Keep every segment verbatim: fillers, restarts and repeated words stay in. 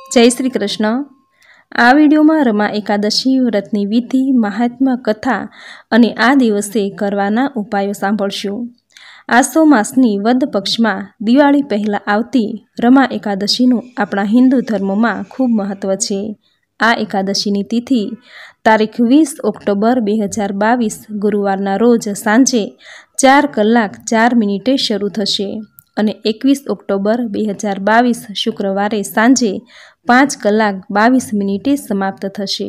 जय श्री कृष्ण। आ विडियो में रमा एकादशी व्रतनी विधि, महात्मा, कथा अने आ दिवसे करवाना उपायो सांभळशो। आसो मासनी वद पक्ष में दिवाળી पहला आवती रमा एकादशीनु अपना हिंदू धर्म में खूब महत्व है। आ एकादशीनी तिथि तारीख वीस ऑक्टोबर बे हज़ार बावीस गुरुवारना रोज सांजे चार कलाक चार मिनिटे शुरू थशे અને एकवीस ऑक्टोबर बे हज़ार बावीस शुक्रवारे सांजे पांच कलाक बावीस मिनिटे समाप्त थशे।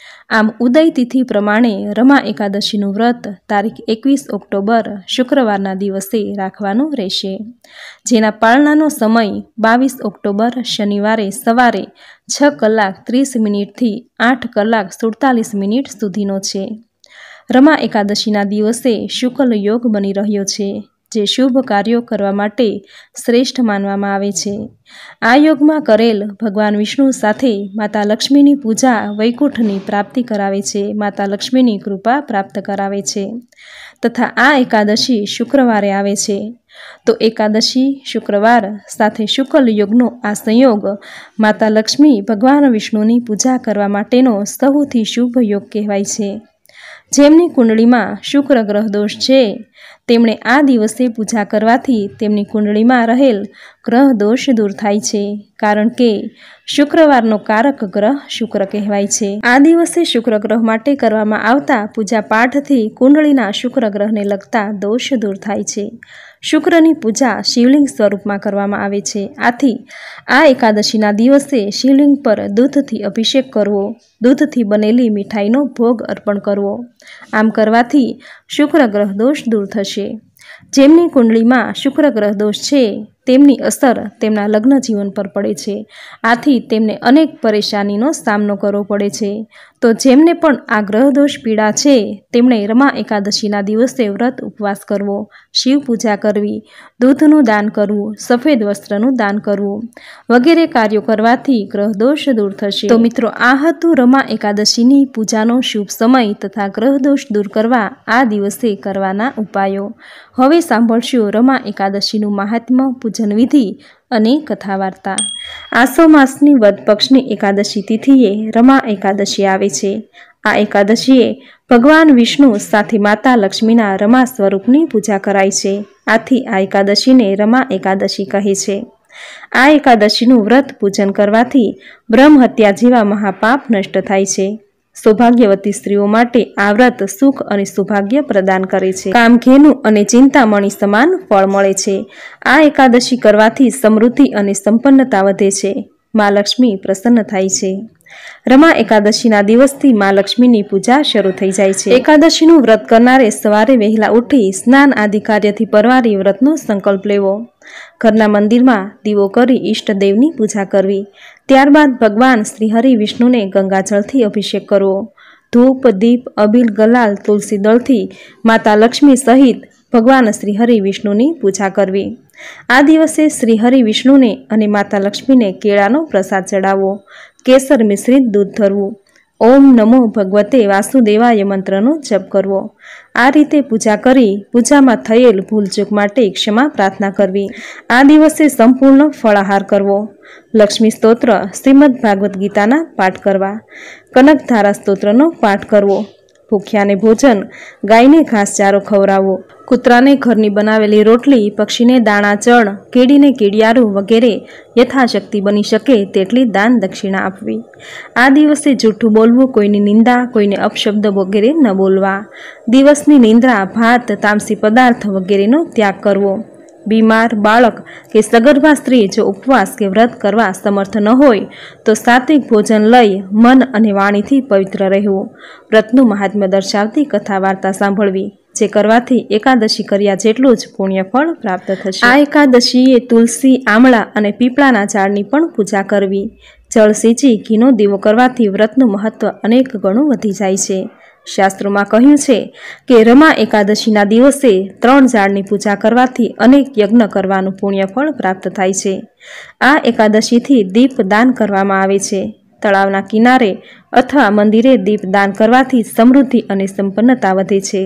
आम उदय तिथि प्रमाणे रमा एकादशीनु व्रत तारीख एकवीस ऑक्टोबर शुक्रवारना दिवसे राखवानुं रहेशे, जेना पाळनानो समय बावीस ऑक्टोबर शनिवारे सवारे छ कलाक तीस मिनिट थी आठ कलाक सुड़तालीस मिनिट सुधीनो छे। रमा एकादशीना दिवसे शुक्ल योग बनी रह्यो छे, जे शुभ कार्यों करवा माटे श्रेष्ठ मानवामां आवे छे। आ योगमां करेल भगवान विष्णु साथे माता लक्ष्मीनी पूजा वैकुंठनी प्राप्ति करावे छे, माता लक्ष्मीनी कृपा प्राप्त करावे छे। तथा आ एकादशी शुक्रवारे आवे छे, तो एकादशी शुक्रवार साथे शुक्ल योगनो आ संयोग माता लक्ष्मी भगवान विष्णुनी पूजा करवा माटेनो सौथी शुभ योग कहेवाय छे। जेमनी कुंडलीमां शुक्र ग्रह दोष छे तेमणे आ दिवसे पूजा करवाथी तेमनी कुंडलीमां रहेल ग्रह दोष दूर थाय छे, कारण के शुक्रवारनो कारक ग्रह शुक्र कहेवाय छे। आ दिवसे शुक्र ग्रह माटे करवामां आवता पूजा पाठथी कुंडलीना शुक्र ग्रहने लगता दोष दूर थाय छे। शुक्रनी पूजा शिवलिंग स्वरूप में करवामां आवे छे। आथी आ एकादशीना दिवसे शिवलिंग पर दूधथी अभिषेक करवो, दूधथी बनेली मिठाईनो भोग अर्पण करवो। आम करवाथी शुक्र ग्रह दोष दूर थशे। जेमनी कुंडलीमां शुक्र ग्रह दोष छे तेमनी असर तेमना लग्न जीवन पर पड़े छे, आथी तेमने अनेक परेशानीनो सामनो करवो पड़े छे। तो जेमने पण आ ग्रह दोष पीड़ा छे तेमणे रमा एकादशीना दिवसे व्रत उपवास करवो, शिव पूजा करवी, दूधनुं दान करवुं, सफेद वस्त्रनुं दान करवुं वगैरे कार्यों करवाथी ग्रह दोष दूर थशे। तो मित्रों, आ हतुं रमा एकादशीनी पूजानो शुभ समय तथा ग्रह दोष दूर करवा आ दिवसे करवाना उपायो। हवे सांभळशो रमा एकादशीनुं महात्म्य, पूजन विधि अने कथा वार्ता। आसो मासनी वद पक्षनी एकादशी तिथिए रमा एकादशी आवे छे। आ एकादशीए भगवान विष्णु साथे माता लक्ष्मीना रमा स्वरूपनी पूजा कराय छे, आथी आ एकादशीने रमा एकादशी कहे छे। आ एकादशीनुं व्रत पूजन करवाथी ब्रह्म हत्या जेवा महापाप नष्ट थाय छे। सौभाग्यवती स्त्रीओ माटे आ व्रत सुख अने सौभाग्य प्रदान करे छे। कामधेनु अने चिंतामणी समान फळ मळे छे। आ एकादशी करवाथी समृद्धि अने संपन्नता वधे छे, मां लक्ष्मी प्रसन्न थाय छे। रमा एकादशीना दिवसथी मां लक्ष्मीनी पूजा शरू थई जाय छे। एकादशीनुं व्रत करनारे सवारे वहेला उठी स्नान आदि कार्यथी परवारी व्रतनो संकल्प लेवो। घरना मंदिरमां दीवो करी इष्टदेवनी पूजा करवी। त्यारबाद भगवान श्री हरि विष्णुने गंगाजळथी अभिषेक करवो। धूप, दीप, अबील, गलाल, तुलसी दळथी माता लक्ष्मी सहित भगवान श्री हरि विष्णुनी पूजा करवी। आ दिवसे श्री हरि विष्णुने अने माता लक्ष्मीने केळानो प्रसाद चढ़ावो, केसर मिश्रित दूध धरवुं, ओम नमो भगवते वासुदेवाय मंत्रनो जप करवो। आ रीते पूजा करी पूजामां थयेल भूलचूक माटे क्षमा प्रार्थना करवी। आ दिवसे संपूर्ण फळाहार करवो। लक्ष्मी स्तोत्र, श्रीमद भागवत गीताना पाठ करवा, कनकधारा स्तोत्रनो पाठ करवो। भूख्याने भोजन, गायने घासचारो खवरावो, कूतराने घरनी बनावेली रोटली, पक्षीने दाणा चढ़, केडीने केडियारू वगैरे यथाशक्ति बनी शके तेटली दान दक्षिणा आपवी। आ दिवसे जूठुं बोलवुं, कोईनी निंदा, कोईने अपशब्द वगैरे न बोलवा। दिवसनी निंद्रा, भात, तामसी पदार्थ वगैरेनो त्याग करवो। बीमार, बाळक के सगर्भा स्त्री जो उपवास के व्रत करवा समर्थ न होय तो सात्विक भोजन लई मन अने वाणीथी पवित्र रहेवुं। व्रतनुं महात्म्य दर्शावती कथा वार्ता सांभळवी, जे करवाथी एकादशी कर्या जेटलुं ज पुण्यफळ प्राप्त थशे। आ एकादशीए तुलसी, आमळा अने पीपळाना झाडनी पण पूजा करवी। जळ सींची घीनो दीवो करवाथी व्रतनुं महत्व अनेक गणुं वधी जाय छे। शास्त्रों में कह્યું છે કે रमा एकादशीना दिवसे त्रण झाड़नी पूजा करवाथी अनेक यज्ञ करवानुं पुण्यफळ प्राप्त थाय छे। आ एकादशीथी दीप दान करवामां आवे छे। तळावना किनारे अथवा मंदिरे दीप दान करवाथी समृद्धि अने संपन्नता वधे छे।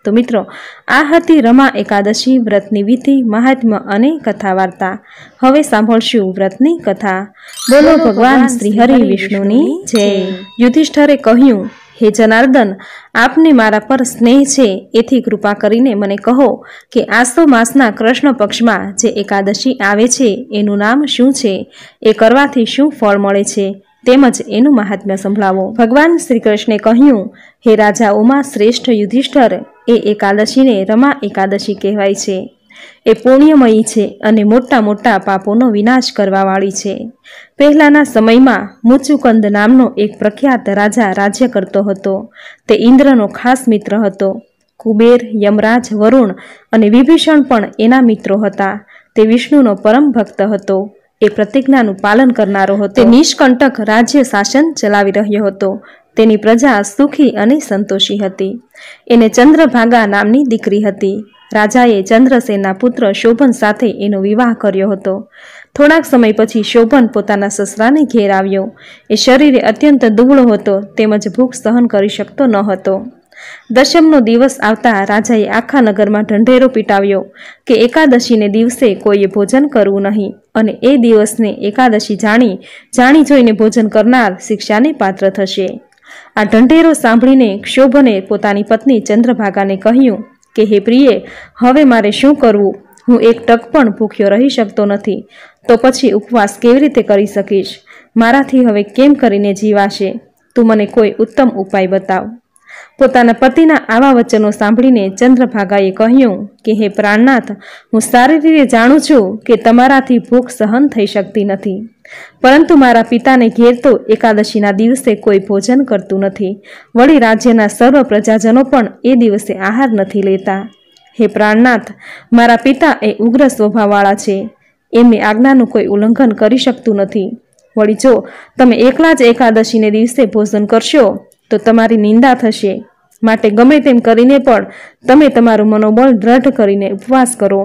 તો મિત્રો, આ હતી રમા એકાદશી વ્રતની વિધિ, મહાત્મ્ય અને કથા વાર્તા. હવે સાંભળશું વ્રતની કથા. બોલો ભગવાન શ્રી હરિ વિષ્ણુની જય. યુધિષ્ઠરે કહ્યું, હે જનાર્દન, આપને મારા પર સ્નેહ છે, એથી કૃપા કરીને મને કહો કે આસો માસના કૃષ્ણ પક્ષમાં જે એકાદશી આવે છે એનું નામ શું છે, એ કરવાથી શું ફળ મળે છે, તેમજ એનું મહાત્મ્ય સંભળાવો. ભગવાન શ્રી કૃષ્ણે કહ્યું, હે રાજાઓમાં શ્રેષ્ઠ યુધિષ્ઠર, એ એકાદશીને રમા એકાદશી કહેવાય છે. એ પુણ્યમયી છે અને મોટા મોટા પાપોનો વિનાશ કરવાવાળી છે. પહેલાના સમયમાં મુચુકંદ નામનો એક પ્રખ્યાત રાજા રાજ્ય કરતો હતો. તે ઇન્દ્રનો ખાસ મિત્ર હતો. કુબેર, યમરાજ, વરુણ અને વિભીષણ પણ એના મિત્રો હતા. તે વિષ્ણુનો પરમ ભક્ત હતો. એ પ્રતિજ્ઞાનું પાલન કરનારો હતો. તે નિષ્કંટક રાજ્ય શાસન ચલાવી રહ્યો હતો. તેની પ્રજા સુખી અને સંતોષી હતી. એને ચંદ્રભાગા નામની દીકરી હતી. રાજાએ ચંદ્રસેનના પુત્ર શોભન સાથે એનો વિવાહ કર્યો હતો. થોડાક સમય પછી શોભન પોતાના સસરાને ઘેર આવ્યો. એ શરીરે અત્યંત દુબળો હતો, તેમજ ભૂખ સહન કરી શકતો ન હતો. દશમનો દિવસ આવતા રાજાએ આખા નગરમાં ઢંઢેરો પીટાવ્યો કે એકાદશીને દિવસે કોઈએ ભોજન કરવું નહીં, અને એ દિવસને એકાદશી જાણી જાણી જોઈને ભોજન કરનાર શિક્ષાને પાત્ર થશે. આ ઢંઢેરો સાંભળીને ક્ષોભને પોતાની પત્ની ચંદ્રભાગાને કહ્યું કે હે પ્રિયે, હવે મારે શું કરવું? હું એક ટક પણ ભૂખ્યો રહી શકતો નથી, તો પછી ઉપવાસ કેવી રીતે કરી શકીશ? મારાથી હવે કેમ કરીને જીવાશે? તું મને કોઈ ઉત્તમ ઉપાય બતાવ. પોતાના પતિના આવા વચનો સાંભળીને ચંદ્રભાગાએ કહ્યું કે હે પ્રાણનાથ, હું સારી રીતે જાણું છું કે તમારાથી ભૂખ સહન થઈ શકતી નથી, પરંતુ મારા પિતાને ઘેર તો એકાદશીના દિવસે કોઈ ભોજન કરતું નથી. વળી રાજ્યના સર્વ પ્રજાજનો પણ એ દિવસે આહાર નથી લેતા. હે પ્રાણનાથ, મારા પિતા એ ઉગ્ર સ્વભાવવાળા છે. એમની આજ્ઞાનું કોઈ ઉલ્લંઘન કરી શકતું નથી. વળી જો તમે એકલા જ એકાદશીને દિવસે ભોજન કરશો તો તમારી નિંદા થશે. માટે ગમે તેમ કરીને પણ તમે તમારું મનોબળ દ્રઢ કરીને ઉપવાસ કરો.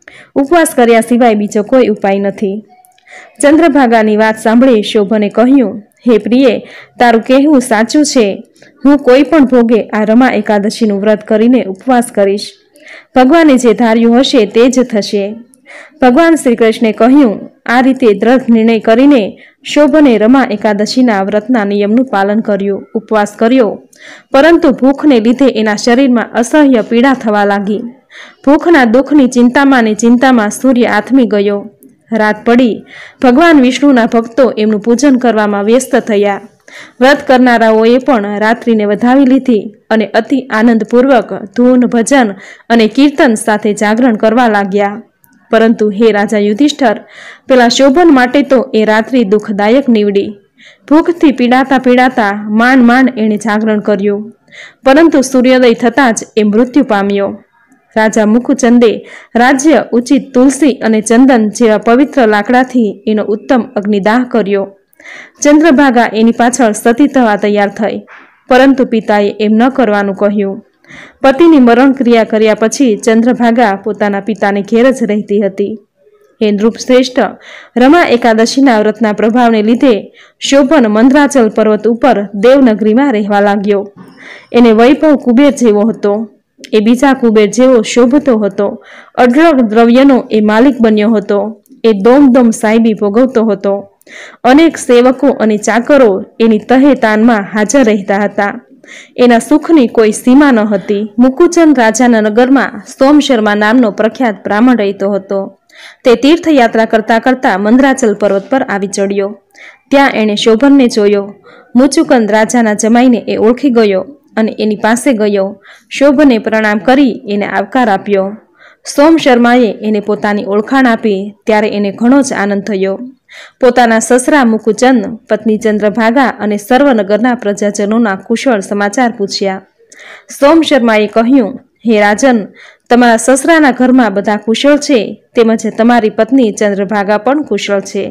ઉપવાસ કર્યા સિવાય બીજો કોઈ ઉપાય નથી. ચંદ્રભાગાની વાત સાંભળી શોભને કહ્યું, હે પ્રિયે, તારું કહેવું સાચું છે. હું કોઈ પણ ભોગે આ રમા એકાદશીનું વ્રત કરીને ઉપવાસ કરીશ. ભગવાને જે ધાર્યું હશે તે જ થશે. ભગવાન શ્રી કૃષ્ણે કહ્યું. આ રીતે દ્રઢ નિર્ણય કરીને શોભને રમા એકાદશીના વ્રતના નિયમનું પાલન કર્યું, ઉપવાસ કર્યો. પરંતુ ભૂખને લીધે એના શરીરમાં અસહ્ય પીડા થવા લાગી. ભૂખના દુઃખની ચિંતામાં ને ચિંતામાં સૂર્ય આથમી ગયો. રાત પડી. ભગવાન વિષ્ણુના ભક્તો એમનું પૂજન કરવામાં વ્યસ્ત થયા. વ્રત કરનારાઓએ પણ રાત્રિને વધાવી લીધી અને અતિ આનંદપૂર્વક ધૂન, ભજન અને કીર્તન સાથે જાગરણ કરવા લાગ્યા. પરંતુ હે રાજા યુધિષ્ઠર, પેલા શોભન માટે તો એ રાત્રિ દુઃખદાયક નીવડી. ભૂખથી પીડાતા પીડાતા માંડ માંડ એણે જાગરણ કર્યું, પરંતુ સૂર્યોદય થતાં જ એ મૃત્યુ પામ્યો. રાજા મુકુચંદે રાજ્ય ઉચિત તુલસી અને ચંદન જેવા પવિત્ર લાકડાથી એનો ઉત્તમ અગ્નિદાહ કર્યો. ચંદ્રભાગા એની પાછળ સતી થવા તૈયાર થઈ, પરંતુ પિતાએ એમ ન કરવાનું કહ્યું. પતિની મરણ ક્રિયા કર્યા પછી ચંદ્રભાગા પોતાના પિતાને ઘેર જ રહેતી હતી. હે નૃપશ્રેષ્ઠ, રમા એકાદશીના વ્રતના પ્રભાવને લીધે શોભન મંદ્રાચલ પર્વત ઉપર દેવનગરીમાં રહેવા લાગ્યો. એને વૈભવ કુબેર જેવો હતો. એ બીજા કુબેર જેવો શોભતો હતો. અઢળક દ્રવ્યનો એ માલિક બન્યો હતો. એ દોમ દોમ સાહેબી ભોગવતો હતો. અનેક સેવકો અને ચાકરો એની તહે તાનમાં હાજર રહેતા હતા. એના સુખની કોઈ સીમા ન હતી. મુકુચંદ રાજાના નગરમાં સોમ શર્મા નામનો પ્રખ્યાત બ્રાહ્મણ રહેતો હતો. તે તીર્થયાત્રા કરતા કરતા મંદ્રાચલ પર્વત પર આવી ચડ્યો. ત્યાં એણે શોભનને જોયો. મુચુકંદ રાજાના જમાઈને એ ઓળખી ગયો અને એની પાસે ગયો. શોભને પ્રણામ કરી એને આવકાર આપ્યો. સોમ શર્માએ એને પોતાની ઓળખાણ આપી ત્યારે એને ઘણો જ આનંદ થયો. પોતાના સસરા મુકુચંદ, પત્ની ચંદ્રભાગા અને સર્વનગરના પ્રજાજનોના કુશળ સમાચાર પૂછ્યા. સોમ શર્માએ કહ્યું, હે રાજન, તમારા સસરાના ઘરમાં બધા કુશળ છે, તેમજ તમારી પત્ની ચંદ્રભાગા પણ કુશળ છે.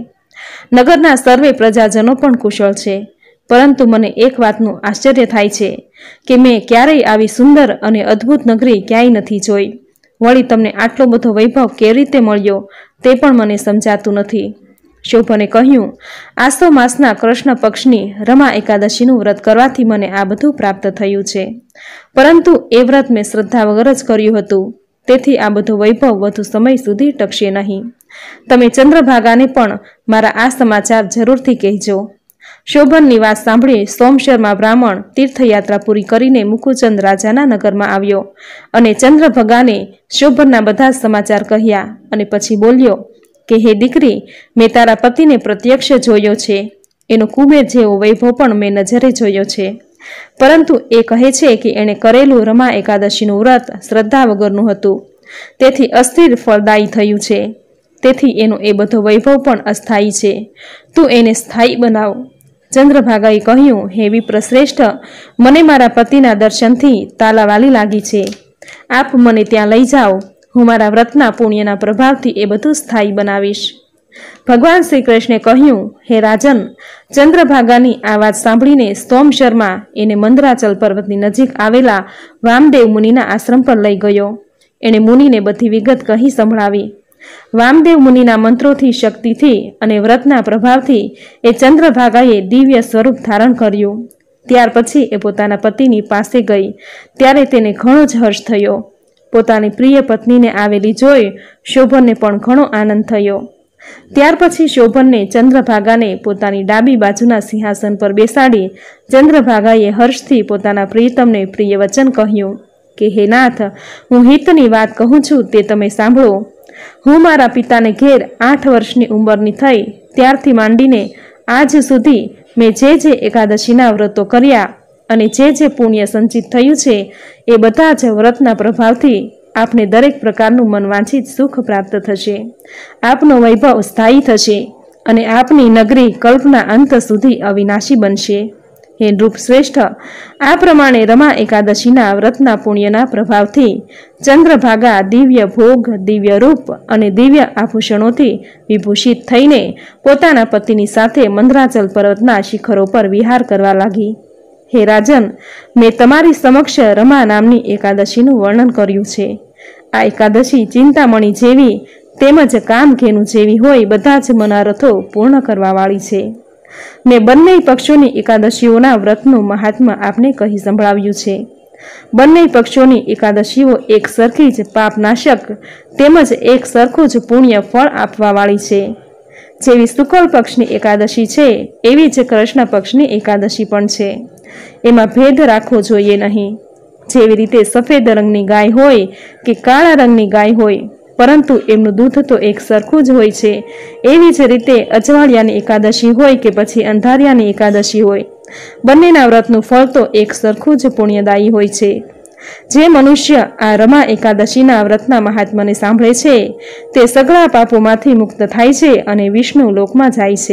નગરના સર્વે પ્રજાજનો પણ કુશળ છે. પરંતુ મને એક વાતનું આશ્ચર્ય થાય છે કે મેં ક્યારેય આવી સુંદર અને અદ્ભુત નગરી ક્યાંય નથી જોઈ. વળી તમને આટલો બધો વૈભવ કેવી રીતે મળ્યો તે પણ મને સમજાતું નથી. શોભને કહ્યું, આસો માસના કૃષ્ણ પક્ષની રમા એકાદશીનું વ્રત કરવાથી મને આ બધું પ્રાપ્ત થયું છે, પરંતુ એ વ્રત મેં શ્રદ્ધા વગર જ કર્યું હતું, તેથી આ બધો વૈભવ વધુ સમય સુધી ટકશે નહીં. તમે ચંદ્રભાગાને પણ મારા આ સમાચાર જરૂરથી કહેજો. શોભનની વાત સાંભળી સોમશર્મા બ્રાહ્મણ તીર્થયાત્રા પૂરી કરીને મુકુચંદ રાજાના નગરમાં આવ્યો અને ચંદ્રભાગાને શોભનના બધા જ સમાચાર કહ્યા અને પછી બોલ્યો કે હે દીકરી, મેં તારા પતિને પ્રત્યક્ષ જોયો છે, એનો કુબેર જેવો વૈભવ પણ મેં નજરે જોયો છે, પરંતુ એ કહે છે કે એણે કરેલું રમા એકાદશીનું વ્રત શ્રદ્ધા વગરનું હતું, તેથી અસ્થિર ફળદાયી થયું છે, તેથી એનો એ બધો વૈભવ પણ અસ્થાયી છે, તું એને સ્થાયી બનાવ. ચંદ્રભાગાએ કહ્યું, હે વિપ્રશ્રેષ્ઠ, મને મારા પતિના દર્શનથી તાલાવાલી લાગી છે, આપ મને ત્યાં લઈ જાઓ, હું મારા વ્રતના પુણ્યના પ્રભાવથી એ બધું સ્થાયી બનાવીશ. ભગવાન શ્રી કૃષ્ણે કહ્યું, હે રાજન, ચંદ્રભાગાની આ વાત સાંભળીને સોમશર્મા એને મંદરાચલ પર્વતની નજીક આવેલા વામદેવ મુનિના આશ્રમ પર લઈ ગયો. એણે મુનિને બધી વિગત કહી સંભળાવી. વામદેવ મુનિના મંત્રોથી, શક્તિથી અને વ્રતના પ્રભાવથી એ ચંદ્રભાગાએ દિવ્ય સ્વરૂપ ધારણ કર્યું. ત્યાર પછી એ પોતાના પતિની પાસે ગઈ ત્યારે તેને ઘણો જ હર્ષ થયો. પોતાની પ્રિય પત્નીને આવેલી જોઈ શોભનને પણ ઘણો આનંદ થયો. ત્યાર પછી શોભનને ચંદ્રભાગાને પોતાની ડાબી બાજુના સિંહાસન પર બેસાડી ચંદ્રભાગાએ હર્ષથી પોતાના પ્રિયતમને પ્રિય વચન કહ્યું કે હે નાથ, હું હિતની વાત કહું છું તે તમે સાંભળો. હું મારા પિતાને ઘેર આઠ વર્ષની ઉંમરની થઈ ત્યારથી માંડીને આજ સુધી મેં જે જે એકાદશીના વ્રતો કર્યા અને જે જે પુણ્ય સંચિત થયું છે એ બધા જ વ્રતના પ્રભાવથી આપને દરેક પ્રકારનું મનવાંછિત સુખ પ્રાપ્ત થશે, આપનો વૈભવ સ્થાયી થશે અને આપની નગરી કલ્પના અંત સુધી અવિનાશી બનશે. હે નૃપ શ્રેષ્ઠ, આ પ્રમાણે રમા એકાદશીના વ્રતના પુણ્યના પ્રભાવથી ચંદ્રભાગા દિવ્ય ભોગ, દિવ્ય રૂપ અને દિવ્ય આભૂષણોથી વિભૂષિત થઈને પોતાના પતિની સાથે મંદરાચલ પર્વતના શિખરો પર વિહાર કરવા લાગી. હે રાજન, મેં તમારી સમક્ષ રમા નામની એકાદશીનું વર્ણન કર્યું છે. આ એકાદશી ચિંતામણી જેવી તેમજ કામધેનુ જેવી હોય બધા જ મનોરથો પૂર્ણ કરવાવાળી છે. મેં બંને પક્ષોની એકાદશીઓના વ્રતનું મહાત્મ્ય આપને કહી સંભળાવ્યું છે. બંને પક્ષોની એકાદશીઓ એક સરખી જ પાપનાશક તેમજ એક સરખું જ પુણ્ય ફળ આપવાવાળી છે. જેવી શુક્લ પક્ષની એકાદશી છે એવી જ કૃષ્ણ પક્ષની એકાદશી પણ છે. એમાં ભેદ રાખવો જોઈએ નહીં. જેવી રીતે સફેદ રંગની ગાય હોય કે કાળા રંગની ગાય હોય, પરંતુ એમનું દૂધ તો એક સરખું જ હોય છે, એવી જ રીતે અજવાળિયાની એકાદશી હોય કે પછી અંધારિયાની એકાદશી હોય, બંનેના વ્રતનું ફળ તો એક સરખું જ પુણ્યદાયી હોય છે. જે મનુષ્ય આ રમા એકાદશીના વ્રતના મહાત્માને સાંભળે છે તે સઘળા પાપોમાંથી મુક્ત થાય છે અને વિષ્ણુ લોકમાં જાય છે.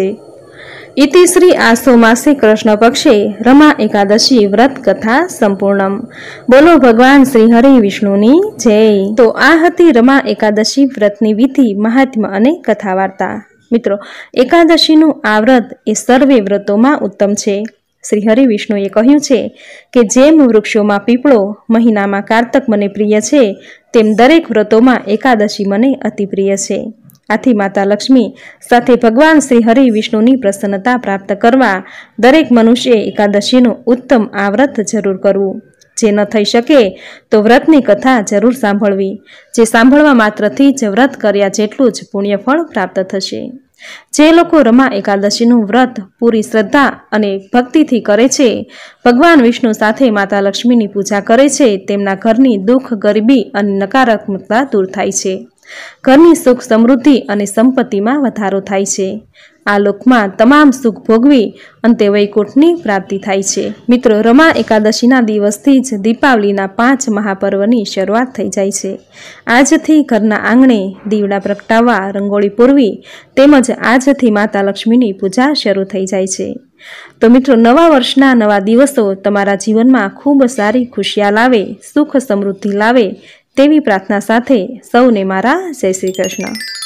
ઇતિ શ્રી આસો માસે કૃષ્ણ પક્ષે રમા એકાદશી વ્રત કથા સંપૂર્ણમ. બોલો ભગવાન શ્રી હરિ વિષ્ણુની જય. તો આ હતી રમા એકાદશી વ્રતની વિધિ, મહાત્મ્ય અને કથા વાર્તા. મિત્રો, એકાદશીનું આ વ્રત એ સર્વે વ્રતોમાં ઉત્તમ છે. શ્રી હરિ વિષ્ણુએ કહ્યું છે કે જેમ વૃક્ષોમાં પીપળો, મહિનામાં કારતક મને પ્રિય છે, તેમ દરેક વ્રતોમાં એકાદશી મને અતિ પ્રિય છે. આથી માતા લક્ષ્મી સાથે ભગવાન શ્રી હરિ વિષ્ણુની પ્રસન્નતા પ્રાપ્ત કરવા દરેક મનુષ્યએ એકાદશીનું ઉત્તમ આ વ્રત જરૂર કરવું. જે ન થઈ શકે તો વ્રતની કથા જરૂર સાંભળવી. જે સાંભળવા માત્રથી જ વ્રત કર્યા જેટલું જ પુણ્યફળ પ્રાપ્ત થશે. જે લોકો રમા એકાદશીનું વ્રત પૂરી શ્રદ્ધા અને ભક્તિથી કરે છે, ભગવાન વિષ્ણુ સાથે માતા લક્ષ્મીની પૂજા કરે છે, તેમના ઘરની દુઃખ, ગરીબી અને નકારાત્મકતા દૂર થાય છે. ઘરની સુખ, સમૃદ્ધિ અને સંપત્તિમાં વધારો થાય છે. આ લોકમાં તમામ સુખ ભોગવી અંતે વૈકુંઠની પ્રાપ્તિ થાય છે. મિત્રો, રમા એકાદશીના દિવસથી જ દીપાવલીના પાંચ મહાપર્વની શરૂઆત થઈ જાય છે. આજથી ઘરના આંગણે દીવડા પ્રગટાવવા, રંગોળી પૂરવી તેમજ આજથી માતા લક્ષ્મીની પૂજા શરૂ થઈ જાય છે. તો મિત્રો, નવા વર્ષના નવા દિવસો તમારા જીવનમાં ખૂબ સારી ખુશિયા લાવે, સુખ સમૃદ્ધિ લાવે તેવી પ્રાર્થના સાથે સૌને મારા જય શ્રી કૃષ્ણ.